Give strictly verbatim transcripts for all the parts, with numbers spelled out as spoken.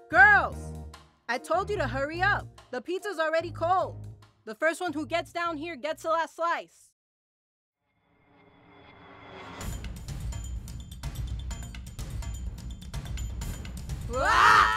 Girls! I told you to hurry up. The pizza's already cold. The first one who gets down here gets the last slice. Ah!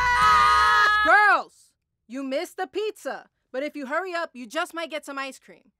Girls! You missed the pizza, but if you hurry up, you just might get some ice cream.